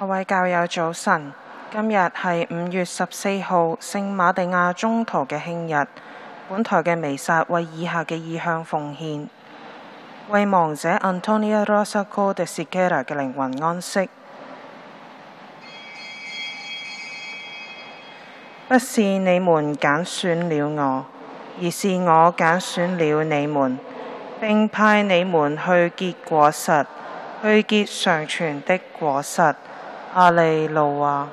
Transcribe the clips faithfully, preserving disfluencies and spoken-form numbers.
各位教友早晨，今日係五月十四號聖馬地亞宗徒嘅慶日。本台嘅彌撒為以下嘅意向奉獻：為亡者 Antonia Rosaco de Siqueira 嘅靈魂安息。不是你們揀選了我，而是我揀選了你們，並派你們去結果實，去結常存的果實。阿利路亞。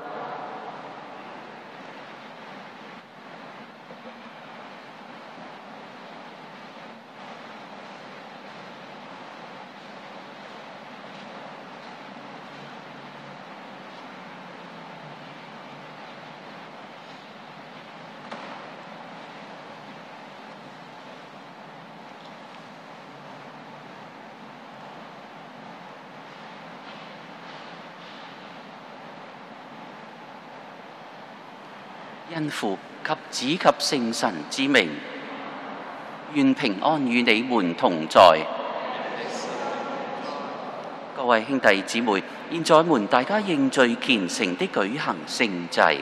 因父及子及聖神之名，願平安與你們同在。各位兄弟姊妹，現在們大家認罪虔誠的舉行聖祭。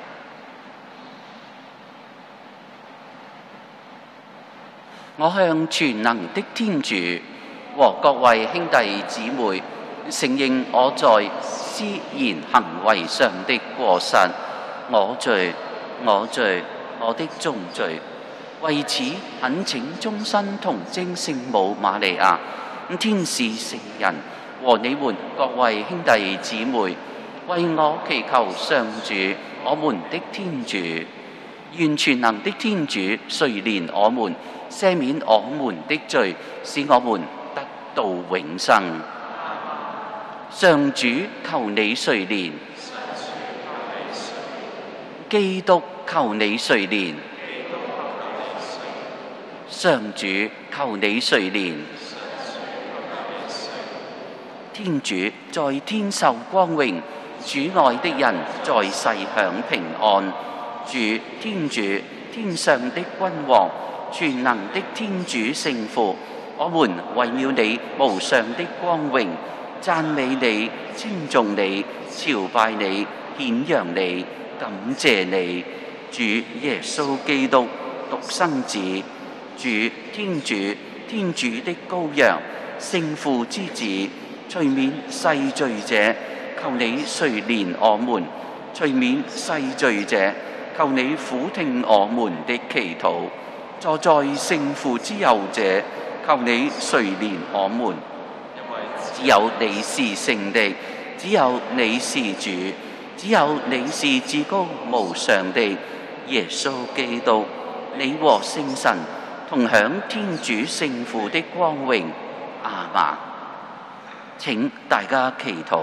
我向全能的天主和各位兄弟姊妹承認我在思言行為上的過失，我罪。我罪，我的重罪，為此懇請終身童貞聖母瑪利亞、天使聖人和你們各位兄弟姊妹，為我祈求上主我們的天主。願全能的天主垂憐我們，赦免我們的罪，使我們得到永生。上主求你垂憐。基督求你垂憐，上主求你垂憐。天主在天受光榮，主愛的人在世享平安。主天主天上的君王，全能的天主聖父，我們為了你無上的光榮，讚美你，稱頌你，朝拜你，顯揚你，感謝你，主耶穌基督獨生子，主天主天主的羔羊，聖父之子，除免世罪者，求你垂憐我們；除免世罪者，求你俯聽我們的祈禱；坐在聖父之右者，求你垂憐我們。只有你是聖的，只有你是主。只有你是至高無上的耶穌基督，你和聖神同享天主聖父的光榮。阿們。請大家祈禱。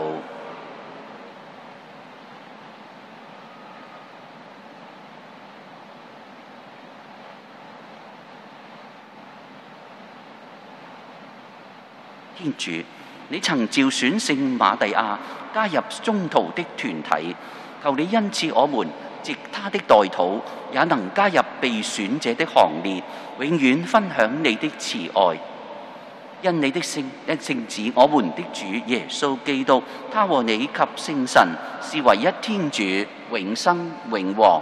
天主，你曾召選聖馬蒂亞加入宗徒的團體，求你恩賜我們，藉他的代禱，也能加入被選者的行列，永遠分享你的慈愛。因你的聖一聖子，我們的主耶穌基督，他和你及聖神是唯一天主，永生永王。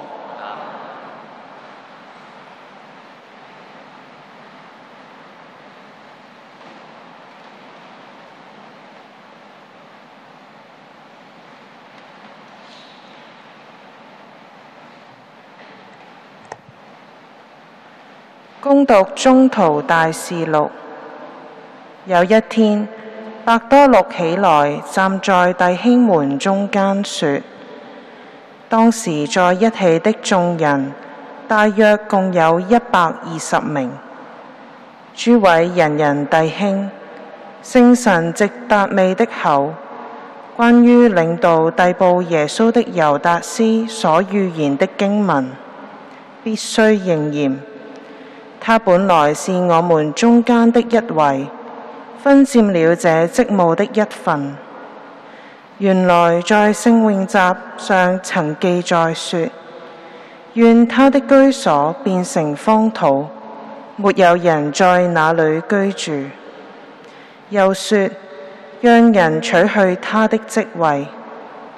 恭讀宗徒大事錄。有一天，伯多祿起來，站在弟兄們中間說：當時在一起的眾人，大約共有一百二十名。諸位仁人弟兄，聖神藉達味的口，關於領導逮捕耶穌的猶達斯所預言的經文，必須應驗。他本來是我們中間的一位，分佔了這職務的一份。原來在聖詠集上曾記載說：願他的居所變成荒土，沒有人在那裏居住。又說：讓人取去他的職位。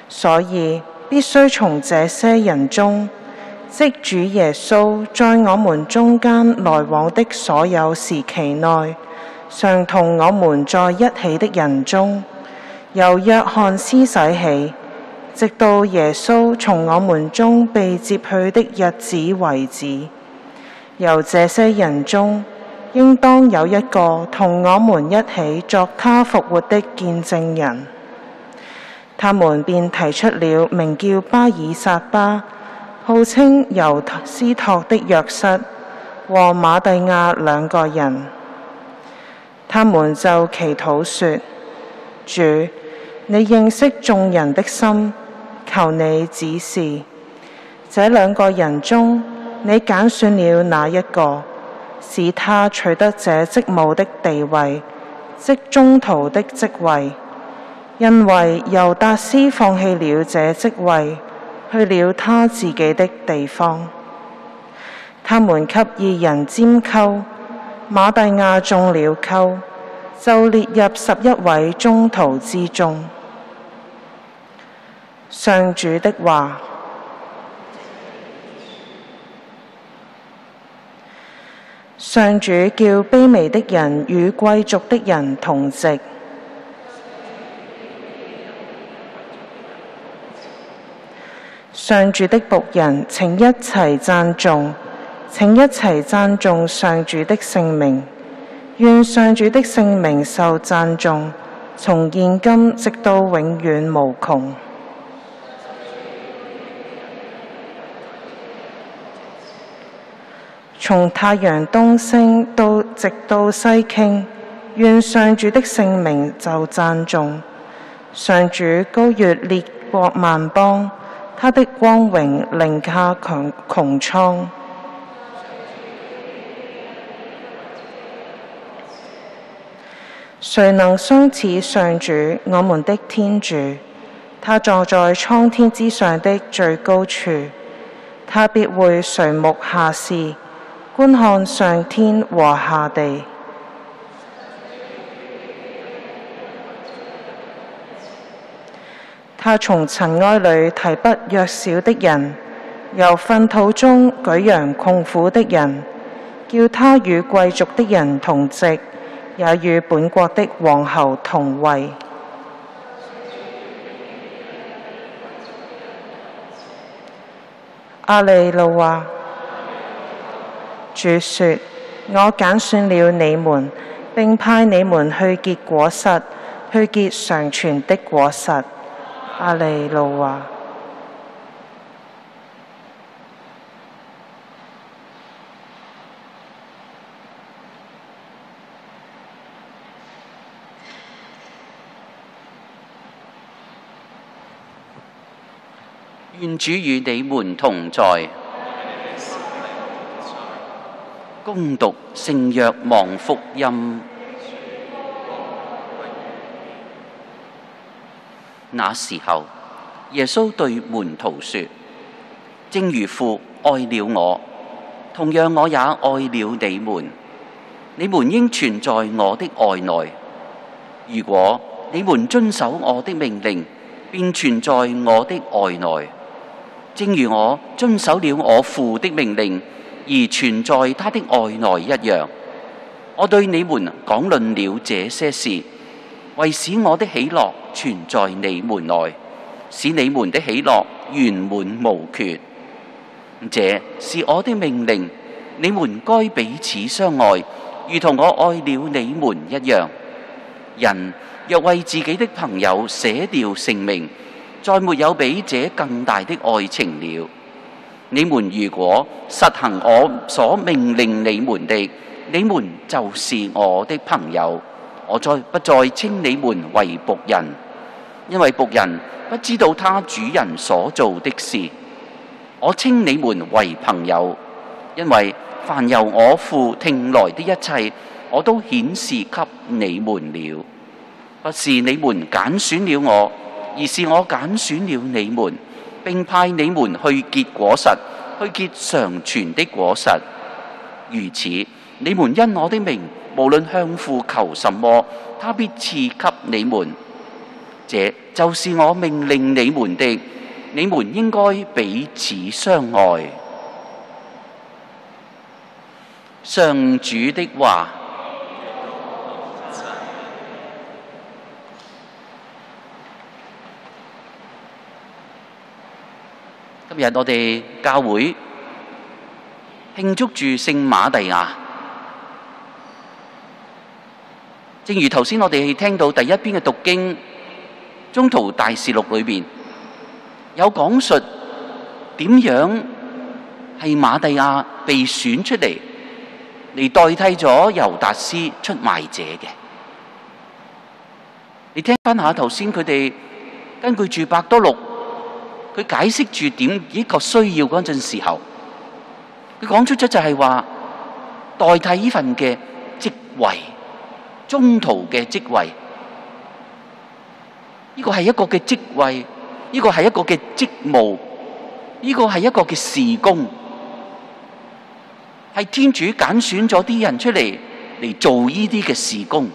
所以必須從這些人中，即主耶穌在我們中間來往的所有時期內，常同我們在一起的人中，由約翰施洗起，直到耶穌從我們中被接去的日子為止。由這些人中，應當有一個同我們一起作他復活的見證人。他們便提出了名叫巴爾撒巴，號稱猶斯托的約瑟和馬蒂亞兩個人。他們就祈禱說：主，你認識眾人的心，求你指示，這兩個人中，你揀選了哪一個，使他取得這職務的地位，即宗徒的職位？因為猶達斯放棄了這職位，去了他自己的地方。他們給義人拈鬮，馬蒂亞中了鬮，就列入十一位宗徒之中。上主的話。上主叫卑微的人與貴族的人同席。上主的僕人，請一齊讚頌，請一齊讚頌上主的聖名。願上主的聖名受讚頌，從現今直到永遠無窮。從太陽東升到直到西傾，願上主的聖名就讚頌。上主高越列國萬邦，他的光榮凌駕穹穹蒼。誰能相似上主我們的天主？他坐在蒼天之上的最高處，他必會垂目下視，觀看上天和下地。他從塵埃裏提拔弱小的人，由糞土中舉揚窮苦的人，叫他與貴族的人同席，也與本國的王侯同位。阿利路亞。主說：我揀選了你們，並派你們去結果實，去結常存的果實。阿利路亞。 願主與你們同在。恭讀聖若望福音。那時候，耶穌對門徒說：正如父愛了我，同樣我也愛了你們。你們應存在我的愛內。如果你們遵守我的命令，便存在我的愛內。正如我遵守了我父的命令，而存在他的愛內一樣。我對你們講論了這些事，為使我的喜樂存在你們內，使你們的喜樂圓滿無缺。這是我的命令，你們該彼此相愛，如同我愛了你們一樣。人若為自己的朋友捨掉性命，再沒有比這更大的愛情了。你們如果實行我所命令你們的，你們就是我的朋友。我再不再稱你們為僕人，因為僕人不知道他主人所做的事。我稱你們為朋友，因為凡由我父聽來的一切，我都顯示給你們了。不是你們揀選了我，而是我揀選了你們，並派你們去結果實，去結常存的果實。如此，你們因我的名，無論向父求什麼，他必賜給你們。 這就是我命令你們的，你們應該彼此相愛。上主的話。今日我哋教會慶祝住聖瑪利亞，正如頭先我哋聽到第一篇嘅讀經《宗徒大事錄》裏邊有講述點樣係瑪利亞被選出嚟嚟代替咗猶達斯出賣者嘅。你聽翻下頭先佢哋根據住伯多祿佢解釋住點呢個需要嗰陣時候，佢講出咗就係話代替呢份嘅職位，宗徒嘅職位，呢個係一個嘅職位，呢個係一個嘅職務，呢個係一個嘅事工，係天主揀選咗啲人出嚟嚟做呢啲嘅事工，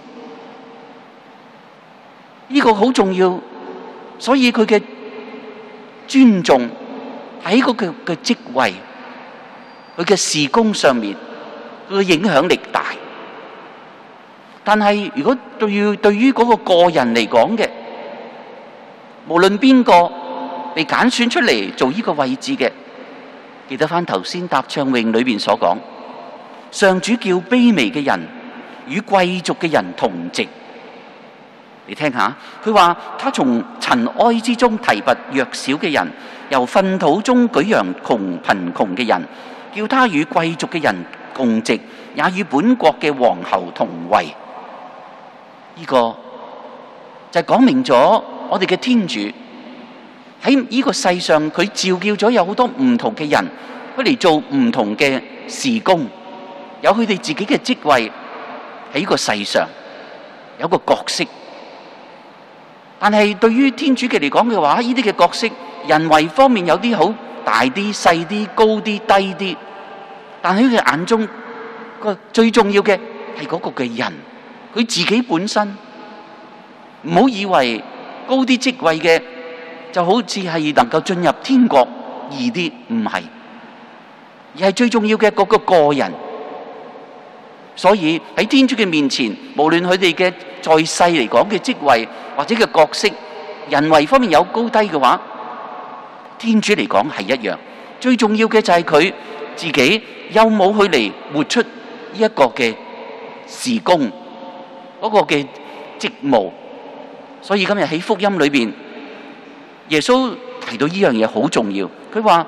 呢個好重要，所以佢嘅尊重喺嗰個嘅職位，佢嘅事工上面，佢嘅影響力大。但係如果對於對於嗰個個人嚟講嘅，無論邊個被揀選出嚟做呢個位置嘅，記得翻頭先答唱詠裏邊所講，上主叫卑微嘅人與貴族嘅人同席。你聽下，佢話他從塵埃之中提拔弱小嘅人，由糞土中舉揚窮貧窮嘅人，叫他與貴族嘅人共席，也與本國嘅皇后同位。呢、這個就係講明咗我哋嘅天主喺呢個世上，佢召叫咗有好多唔同嘅人，佢嚟做唔同嘅事工，有佢哋自己嘅職位喺呢個世上，有個角色。但係對於天主嘅嚟講嘅話，呢啲嘅角色，人為方面有啲好大啲、細啲、高啲、低啲，但喺佢眼中個最重要嘅係嗰個嘅人，佢自己本身。唔好以為高啲職位嘅就好似係能夠進入天國易啲，唔係，而係最重要嘅嗰個個人。所以喺天主嘅面前，無論佢哋嘅在世嚟講嘅職位或者嘅角色，人為方面有高低嘅話，天主嚟講係一樣。最重要嘅就係佢自己有冇去嚟活出呢一個嘅事工，嗰個嘅職務。所以今日喺福音裏邊，耶穌提到呢樣嘢好重要。佢話：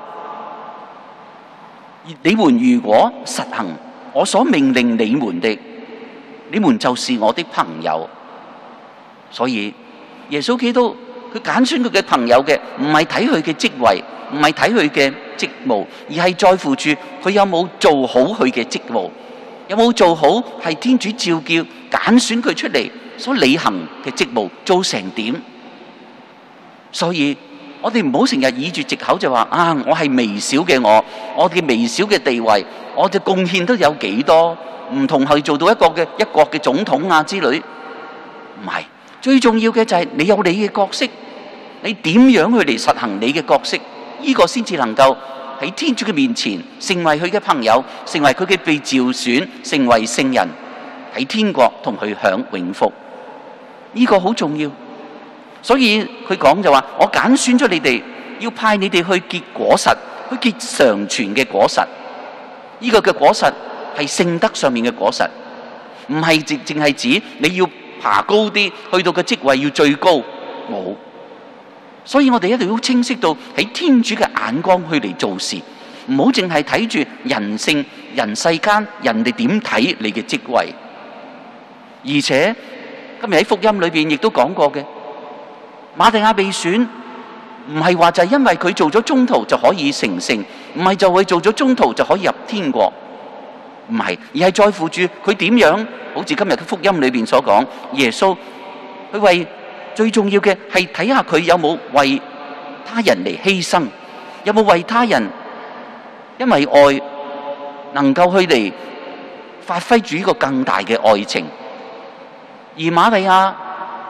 你們如果實行我所命令你們的，你們就是我的朋友。所以耶穌基督佢揀選佢嘅朋友嘅，唔係睇佢嘅職位，唔係睇佢嘅職務，而係在乎住佢有冇做好佢嘅職務，有冇做好係天主召叫揀選佢出嚟所履行嘅職務做成點。所以我哋唔好成日以住藉口就話啊，我係微小嘅我，我嘅微小嘅地位，我嘅貢獻都有幾多，唔同係做到一個嘅一國嘅總統啊之類。唔係，最重要嘅就係你有你嘅角色，你點樣去嚟實行你嘅角色，呢個先至能夠喺天主嘅面前成為佢嘅朋友，成為佢嘅被召選，成為聖人，喺天國同佢享永福。呢個好重要。所以佢講就話，我揀選咗你哋，要派你哋去結果實，去結常存嘅果實。呢個嘅果實係聖德上面嘅果實，唔係淨淨係指你要爬高啲，去到個職位要最高，冇。所以我哋一定要清晰到喺天主嘅眼光去嚟做事，唔好淨係睇住人性、人世間人哋點睇你嘅職位。而且今日喺福音裏邊亦都講過嘅，瑪利亞被選唔係話就係因為佢做咗宗徒就可以成聖，唔係就會做咗宗徒就可以入天國，唔係，而係在乎住佢點樣。好似今日嘅福音裏邊所講，耶穌佢為最重要嘅係睇下佢有冇為他人嚟犧牲，有冇為他人因為愛能夠去嚟發揮住呢個更大嘅愛情。而瑪利亞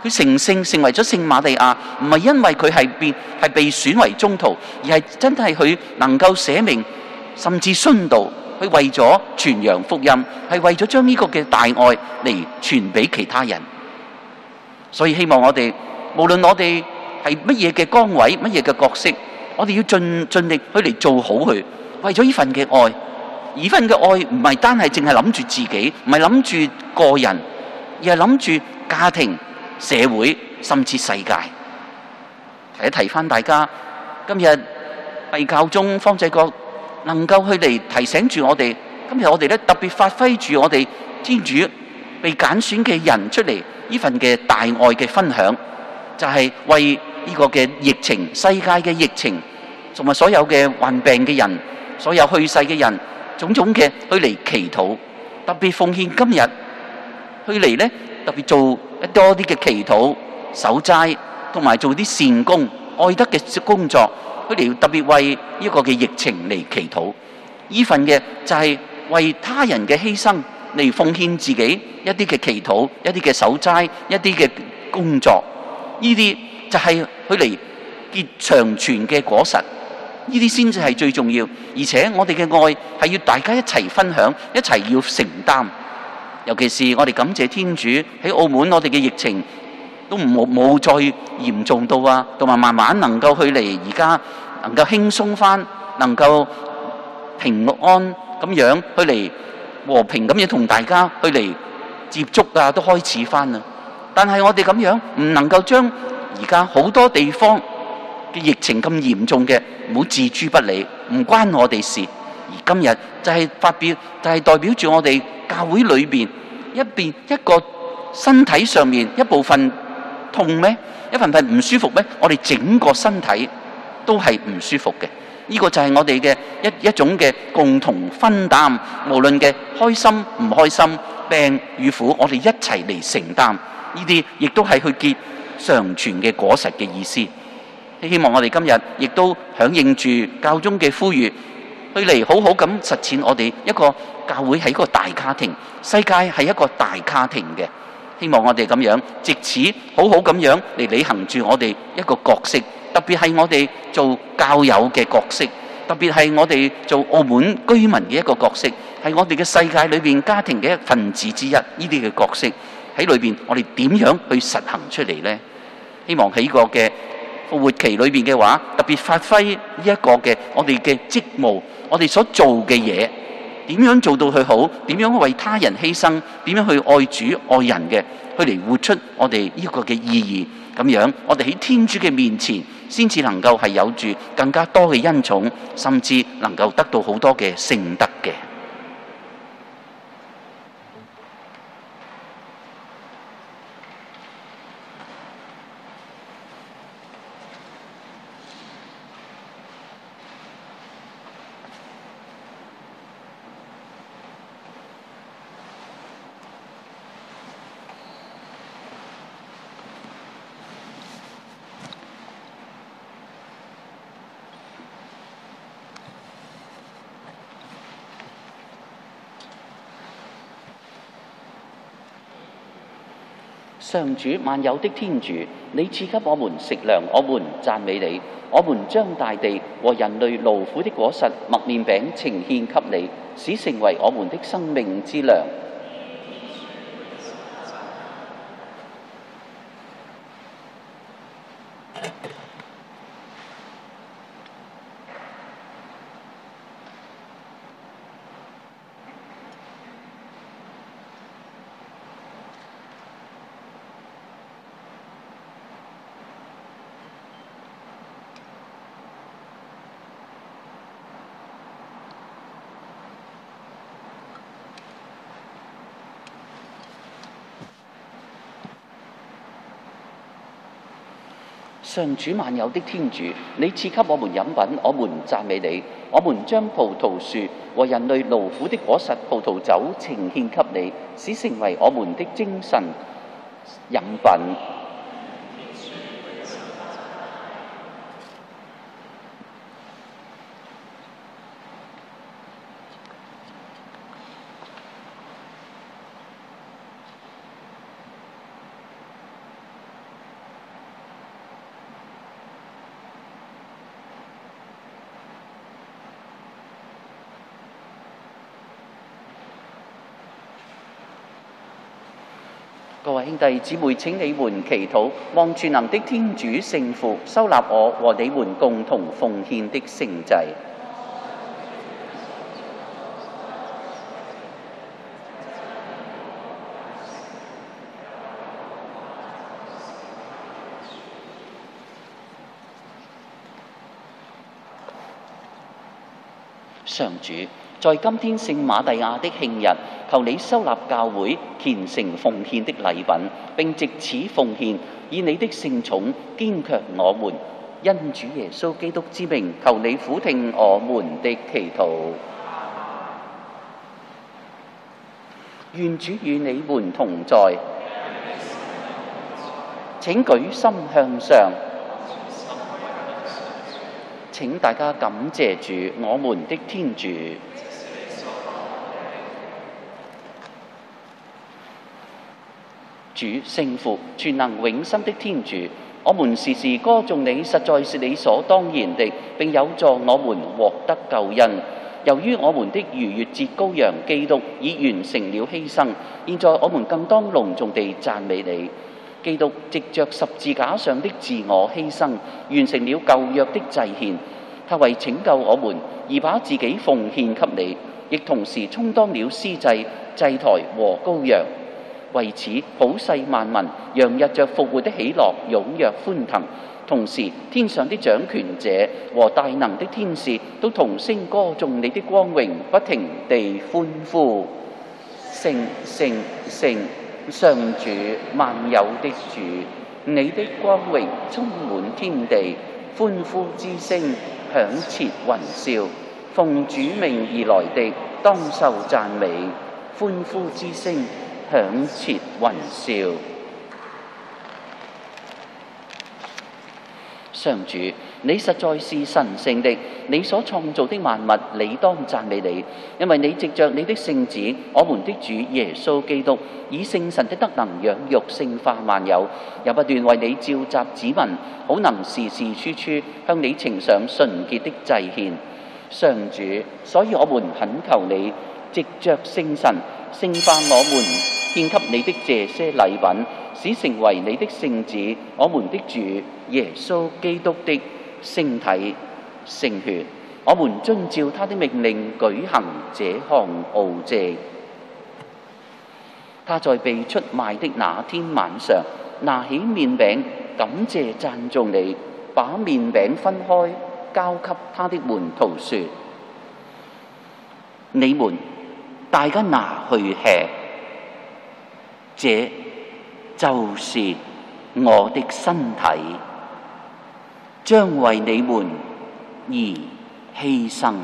佢成聖成為咗聖瑪利亞，唔係因為佢係被係被選為宗徒，而係真係佢能夠捨命，甚至殉道，佢為咗傳揚福音，係為咗將呢個嘅大愛嚟傳俾其他人。所以希望我哋無論我哋係乜嘢嘅崗位、乜嘢嘅角色，我哋要盡盡力去嚟做好佢，為咗呢份嘅愛。而呢份嘅愛唔係單係淨係諗住自己，唔係諗住個人，而係諗住家庭、社會甚至世界。提一提翻大家，今日閉教中方濟各能夠去嚟提醒住我哋，今日我哋咧特別發揮住我哋天主被揀選嘅人出嚟呢份嘅大愛嘅分享，就係為呢個嘅疫情、世界嘅疫情，同埋所有嘅患病嘅人、所有去世嘅人，種種嘅去嚟祈禱，特別奉獻今日去嚟咧，特別做一多啲嘅祈禱、守齋，同埋做啲善功、愛德嘅工作，去嚟特別為呢個嘅疫情嚟祈禱。呢份嘅就係為他人嘅犧牲嚟奉獻自己一啲嘅祈禱、一啲嘅守齋、一啲嘅工作。呢啲就係佢嚟結長存嘅果實。呢啲先至係最重要，而且我哋嘅愛係要大家一齊分享，一齊要承擔。尤其是我哋感謝天主喺澳門，我哋嘅疫情都冇冇再嚴重到啊，同埋慢慢能夠去嚟而家能夠輕鬆翻，能夠平安咁樣去嚟和平咁樣同大家去嚟接觸啊，都開始翻啦。但係我哋咁樣唔能夠將而家好多地方嘅疫情咁嚴重嘅，唔好置諸不理，唔關我哋事。而今日就係發表，就係代表住我哋教會裏邊一邊一個身體上面一部分痛咩？一份份唔舒服咩？我哋整個身體都係唔舒服嘅。呢個就係我哋嘅一一種嘅共同分擔，無論嘅開心唔開心、病與苦，我哋一齊嚟承擔。呢啲亦都係去結常存嘅果實嘅意思。希望我哋今日亦都響應住教宗嘅呼籲，去嚟好好咁實踐我哋一個教會係一個大家庭，世界係一個大家庭嘅。希望我哋咁樣藉此好好咁樣嚟履行住我哋一個角色，特別係我哋做教友嘅角色，特別係我哋做澳門居民嘅一個角色，係我哋嘅世界裏邊家庭嘅一份子之一。呢啲嘅角色喺裏邊，我哋點樣去實行出嚟呢？希望喺呢個嘅復活期裏邊嘅話，特別發揮呢一個嘅我哋嘅職務，我哋所做嘅嘢，點樣做到佢好？點樣為他人犧牲？點樣去愛主愛人嘅？去嚟活出我哋呢個嘅意義。咁樣，我哋喺天主嘅面前，先至能夠係有住更加多嘅恩寵，甚至能夠得到好多嘅聖德嘅。上主萬有的天主，你賜給我們食糧，我們讚美你。我們將大地和人類勞苦的果實麥麵餅呈獻給你，使成為我們的生命之糧。上主萬有的天主，你賜給我們飲品，我們讚美你。我們將葡萄樹和人類勞苦的果實葡萄酒呈獻給你，使成為我們的精神飲品。 各位兄弟姊妹，請你們祈禱，望全能的天主聖父收納我和你們共同奉獻的聖祭。上主，在今天聖瑪利亞的慶日，求你收納教會虔誠奉獻的禮品，並藉此奉獻，以你的聖寵堅強我們。因主耶穌基督之名，求你俯聽我們的祈禱。願主與你們同在。請舉心向上。請大家感謝主，我們的天主。主聖父，全能永生的天主，我們時時歌頌你，實在是理所當然的，並有助我們獲得救恩。由於我們的逾越節羔羊基督已完成了犧牲，現在我們更當隆重地讚美你。基督藉着十字架上的自我犧牲，完成了舊約的祭獻。他為拯救我們而把自己奉獻給你，亦同時充當了司祭、祭台和羔羊。為此，普世萬民洋溢着復活的喜樂，踴躍歡騰。同時，天上的掌權者和大能的天使都同聲歌頌你的光榮，不停地歡呼：聖聖聖，上主萬有的主，你的光榮充滿天地，歡呼之聲響徹雲霄。奉主命而來的，當受讚美，歡呼之聲響徹雲霄。上主，你實在是神聖的，你所創造的萬物理當讚美你，因為你藉着你的聖子，我們的主耶穌基督，以聖神的德能養育聖化萬有，又不斷為你召集子民，好能時時處處向你呈上純潔的祭獻。上主，所以我們懇求你，藉着聖神聖化我們獻給你的這些禮品，使成為你的聖子，我們的主耶穌基督的聖體聖血。我們遵照他的命令舉行這項奧蹟。他在被出賣的那天晚上，拿起麵餅，感謝讚頌你，把麵餅分開，交給他的門徒說：你們大家拿去吃，這就是我的身體，將為你們而犧牲。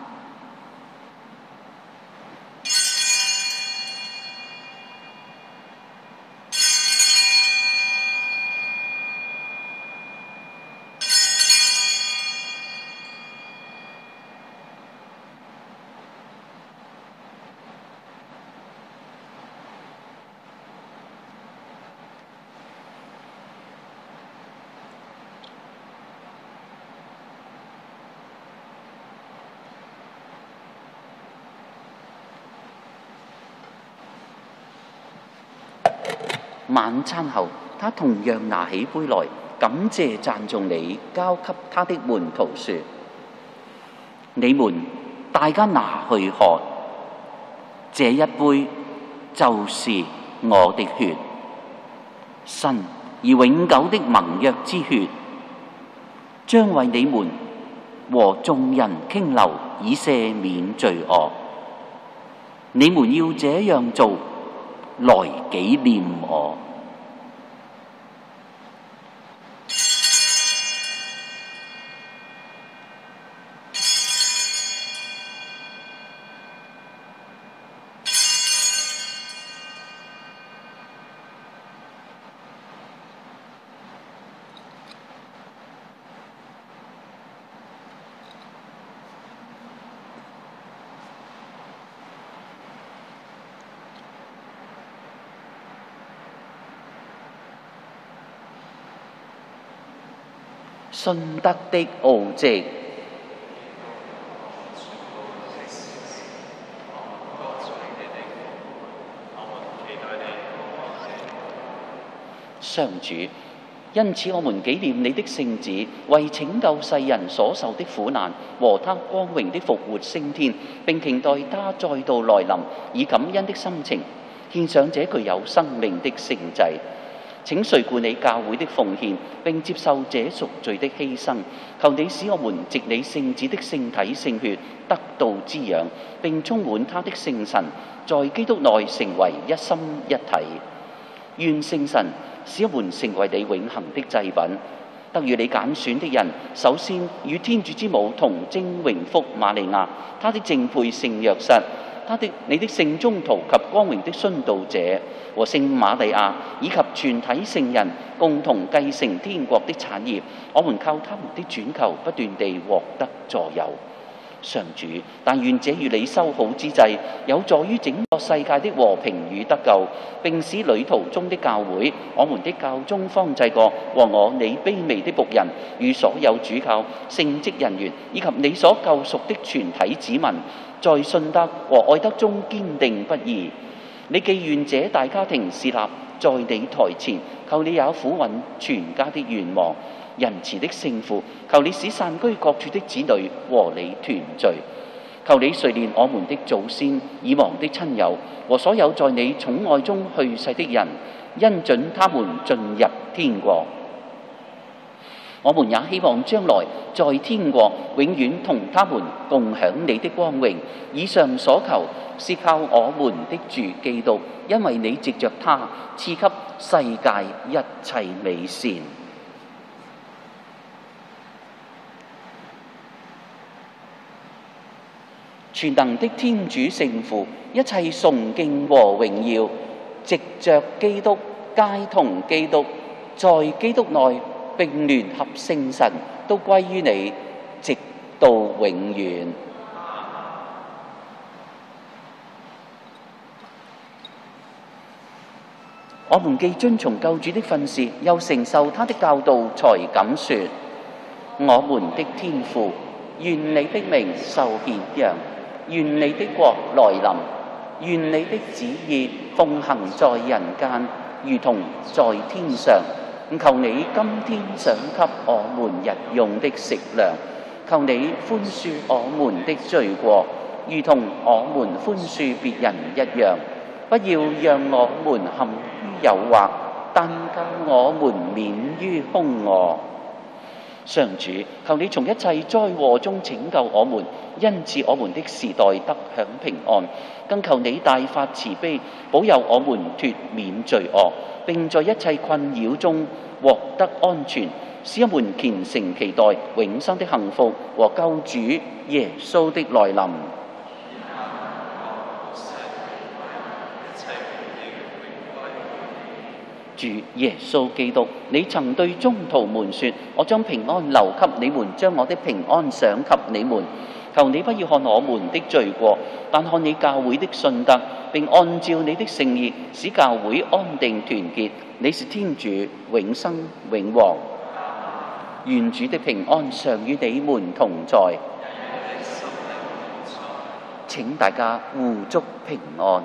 晚餐後，他同樣拿起杯來，感謝讚頌你，交給他的門徒說：你們大家拿去喝，這一杯就是我的血，新而永久的盟約之血，將為你們和眾人傾流，以赦免罪惡。你們要這樣做，來紀念我。信德的奧蹟。 上主，因此我們紀念你的聖子，為拯救世人所受的苦難和他光榮的復活升天，並期待他再度來臨，以感恩的心情獻上這具有生命的聖祭。請垂顧你教會的奉獻，並接受這贖罪的犧牲。求你使我們藉你聖子的聖體聖血得到滋養，並充滿他的聖神，在基督內成為一心一體。願聖神使我們成為你永恆的祭品，得與你揀選的人，首先與天主之母同貞榮福瑪利亞，他的正配聖若瑟，他的你的聖宗徒及光榮的殉道者和聖瑪利亞，以及全體聖人共同繼承天國的產業。我們靠他們的轉求，不斷地獲得助佑。上主，但願這與你修好之際，有助於整個世界的和平與得救，並使旅途中的教會、我們的教宗方濟各和我你卑微的僕人，與所有主教、聖職人員，以及你所救贖的全體子民，在信德和愛德中堅定不移。你既願這大家庭侍立在你台前，求你也撫穩全家的願望。仁慈的聖父，求你使散居各處的子女和你團聚。求你垂憐我們的祖先、已亡的親友和所有在你寵愛中去世的人，恩准他們進入天國。我們也希望將來在天國永遠同他們共享你的光榮。以上所求是靠我們的主基督，因為你藉着他賜給世界一切美善。全能的天主聖父，一切崇敬和榮耀，藉着基督皆同基督，在基督內並聯合聖神，都歸於你，直到永遠。我們既遵從救主的訓示，又承受他的教導，才敢說：我們的天父，願你的名受顯揚，願你的國來臨，願你的旨意奉行在人間，如同在天上。求你今天賞給我們日用的食糧，求你寬恕我們的罪過，如同我們寬恕別人一樣。不要讓我們陷於誘惑，但救我們免於兇惡。上主，求你從一切災禍中拯救我們，因此我們的時代得享平安。更求你大發慈悲，保佑我們脫免罪惡，並在一切困擾中獲得安全，使我們虔誠期待永生的幸福和救主耶穌的來臨。主耶穌基督，你曾對宗徒們說：我將平安留給你們，將我的平安賞給你們。求你不要看我們的罪過，但看你教會的信德，並按照你的聖意，使教會安定團結。你是天主，永生永王。願主的平安常與你們同在。請大家互祝平安。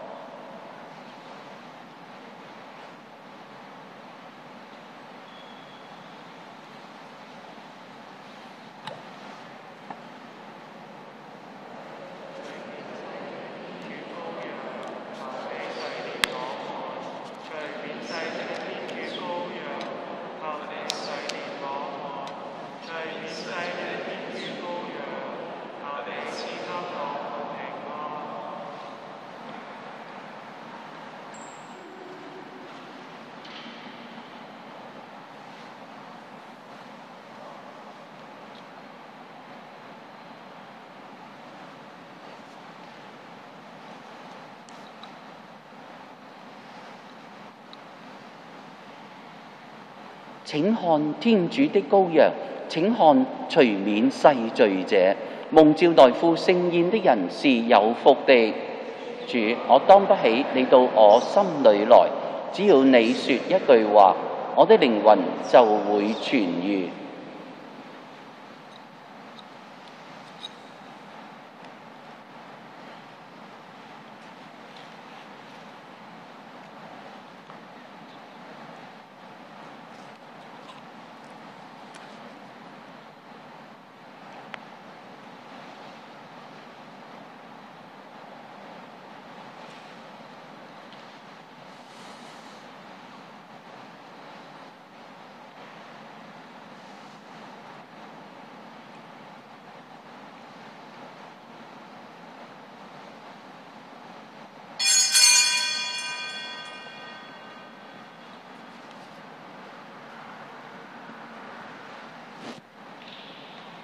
請看天主的羔羊，請看除免世罪者。蒙召來赴盛宴的人是有福的。主，我當不起你到我心裏來，只要你說一句話，我的靈魂就會痊癒。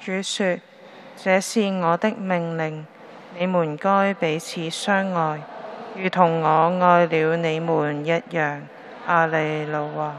主說：這是我的命令，你們該彼此相愛，如同我愛了你們一樣。阿利路亞。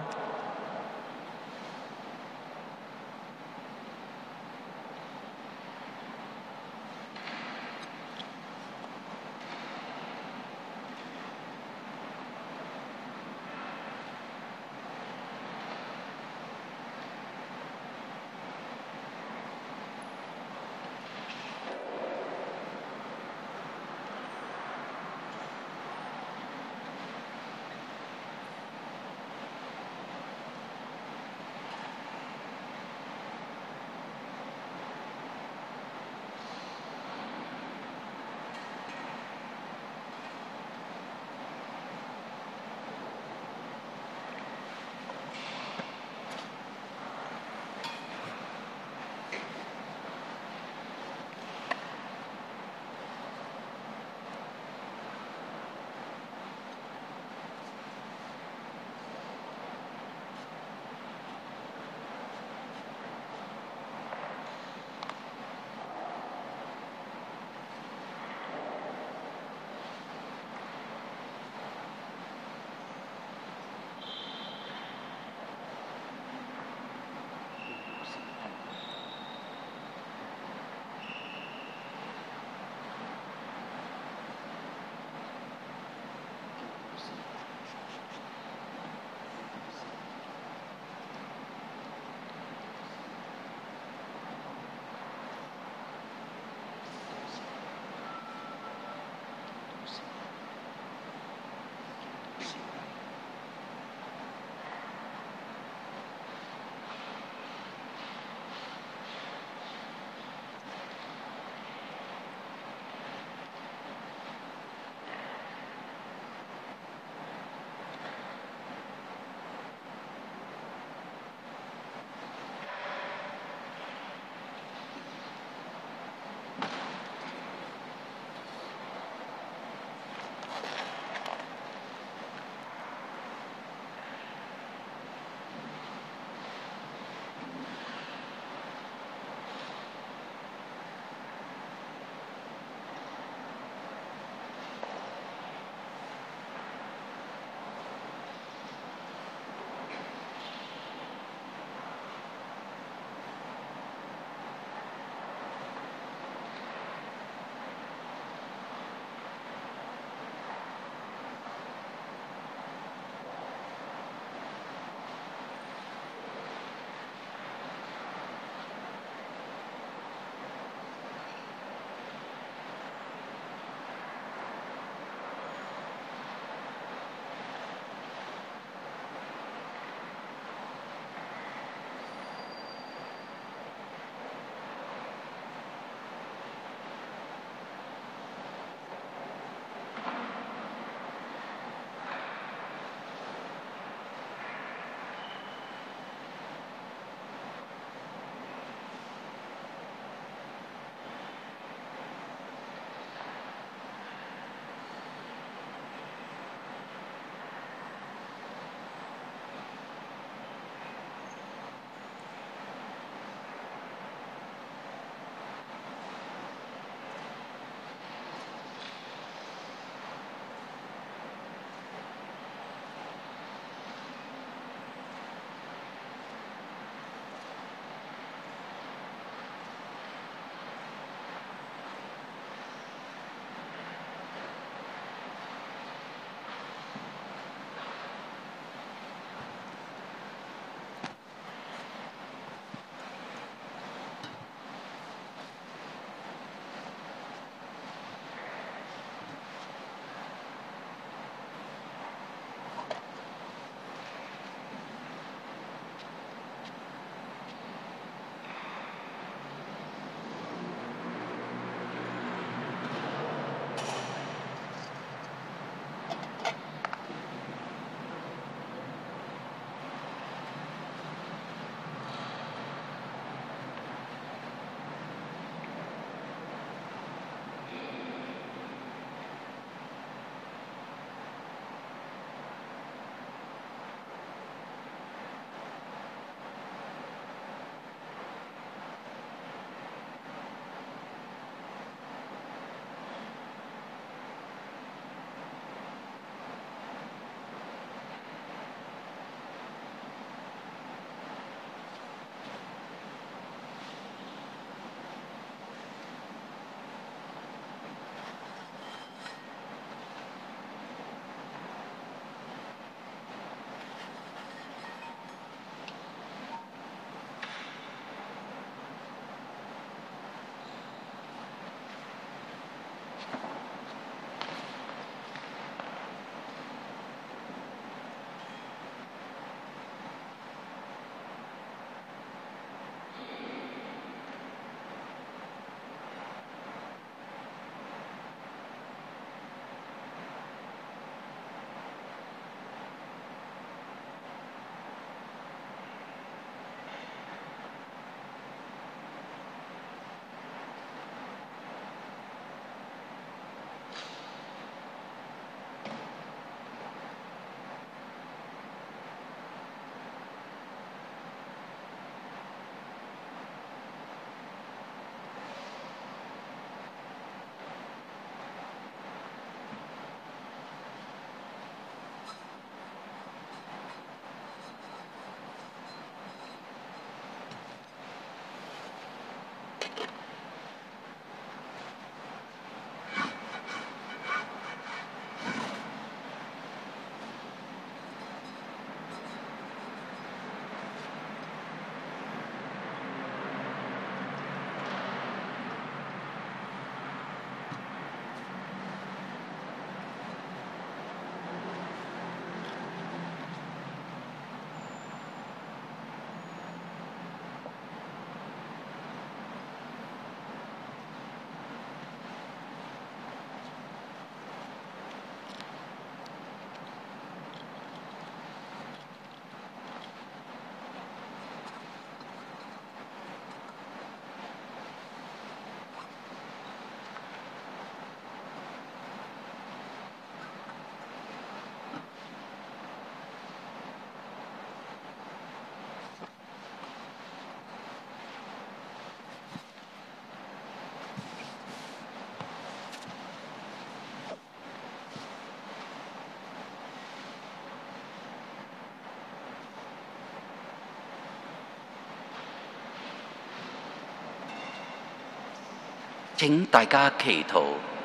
請大家祈禱。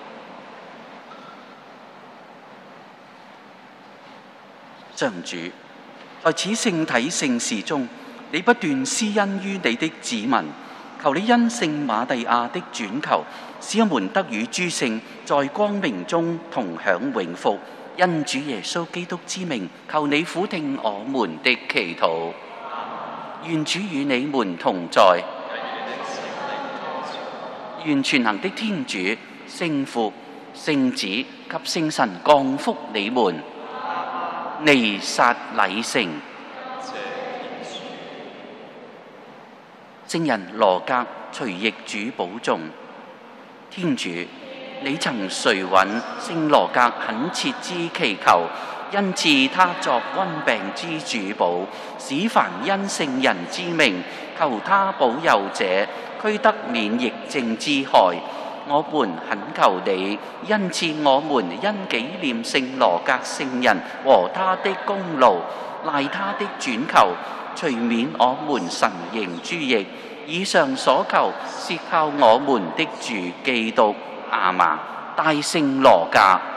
上主，在此聖體聖事中，你不斷施恩於你的子民，求你因聖瑪利亞的轉求，使我們得與諸聖在光明中同享永福。因主耶穌基督之名，求你俯聽我們的祈禱。願主與你們同在。願全能的天主、聖父、聖子及聖神降福你們。彌撒禮成。聖人羅格隨譯主保重。天主，你曾垂允聖羅格懇切之祈求，因賜他作瘟病之主保，使凡因聖人之名求他保佑者，俱得免疫症之害。我們懇求你，因賜我們因紀念聖羅格聖人和他的功勞，賴他的轉求，除免我們神刑諸役。以上所求，是靠我們的主基督。阿們。大聖羅格。